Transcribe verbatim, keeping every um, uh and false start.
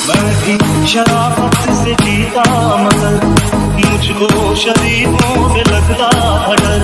मैं भी शराफत से जीता मगर मुझको शरीफों से लगता था डर।